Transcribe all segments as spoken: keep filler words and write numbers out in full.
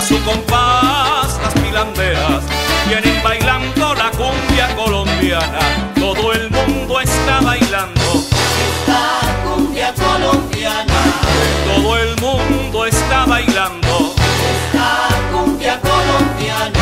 su compás las pilanderas vienen bailando la cumbia colombiana. Todo el mundo está bailando esta cumbia colombiana. Todo el mundo está bailando esta cumbia colombiana.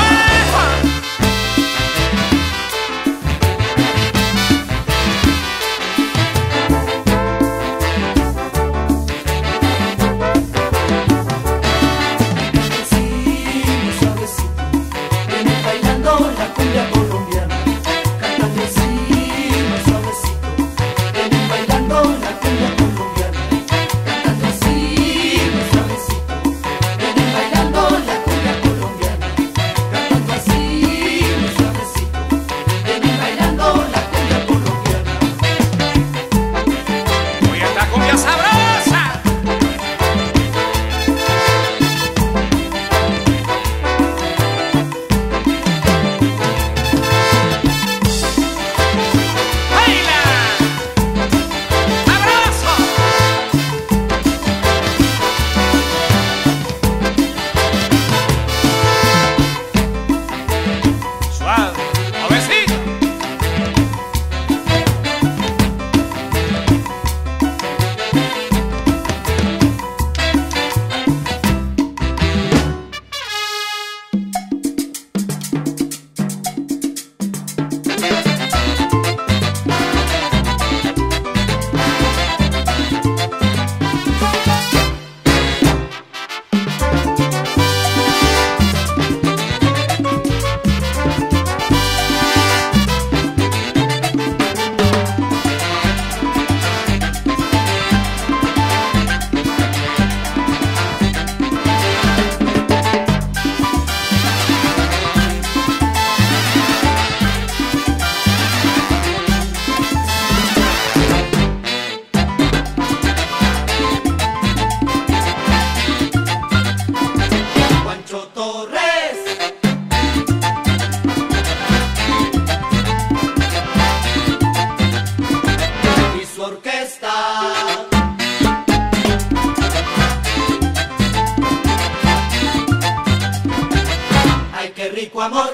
Rico amor,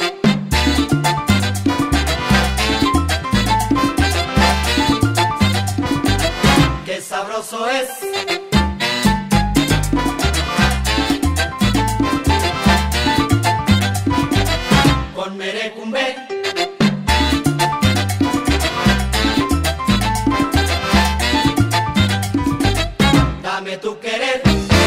qué sabroso es. Con merecumbe, dame tu querer.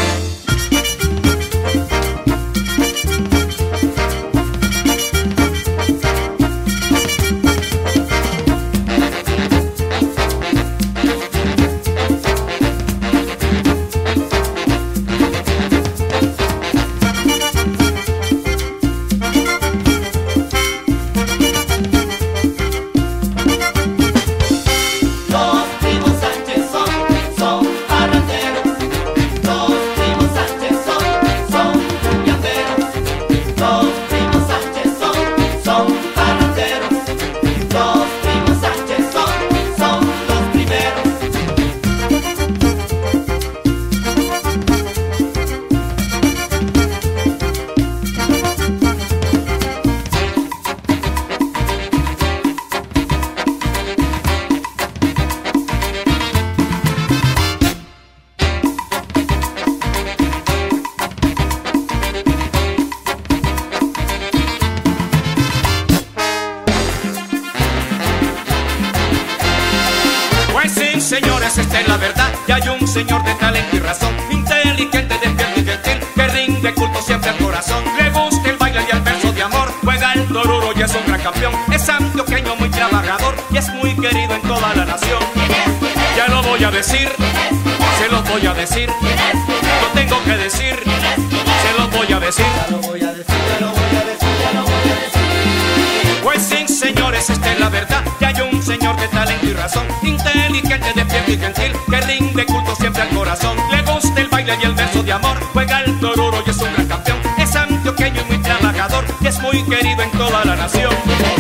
Señores, esta es la verdad, y hay un señor de talento y razón, inteligente, despierto y gentil, que rinde culto siempre al corazón. Le gusta el baile y el verso de amor, juega el toruro y es un gran campeón. Es antioqueño, muy trabajador y es muy querido en toda la nación. Ya lo voy a decir, se lo voy a decir, lo tengo que decir, se lo voy a decir. Ya lo voy a decir, ya lo voy a decir, ya lo voy a decir. Pues sí, señores, esta es la verdad, que hay un señor de talento y razón, inteligente, despierto y gentil, que rinde culto siempre al corazón. Le gusta el baile y el verso de amor, juega el toruro y es un gran campeón. Es antioqueño y muy trabajador y es muy querido en toda la nación.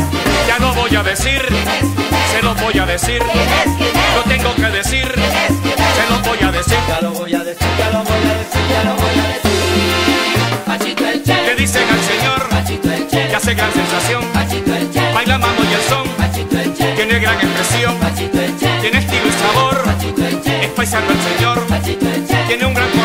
Ya no voy a decir, se lo voy a decir, lo tengo que decir, se lo voy a decir. Ya lo voy a decir, ya lo voy a decir, ya lo voy a decir. hace gran sensación. Pachito el Che, Baila mambo y el son, Pachito el Che, tiene gran expresión. Pachito el Che, Tiene estilo y sabor, Pachito el Che, es paisano el señor. Pachito el Che, Tiene un gran corazón.